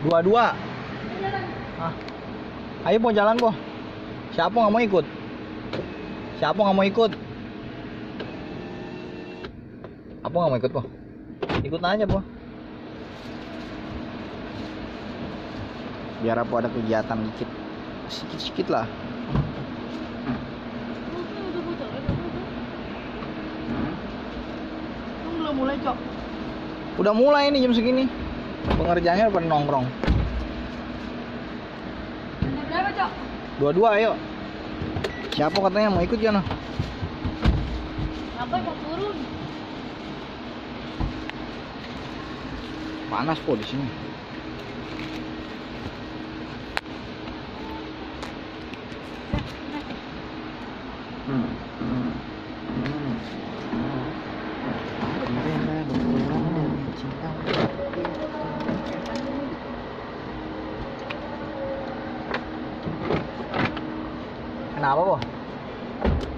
Dua-dua. Ah. Ayo po jalan po. Siapa nggak mau ikut? Siapa nggak mau ikut? Apa nggak mau ikut po? Ikut aja po. Biar apa ada kegiatan dikit, sedikit lah. Belum mulai, Cok. Udah mulai nih jam segini. Pengerjaannya pada nongkrong. Ada berapa, Cok? Dua-dua ayo. Siapa katanya mau ikut Jono? Apa mau turun? Panas po di sini. Kenapa po?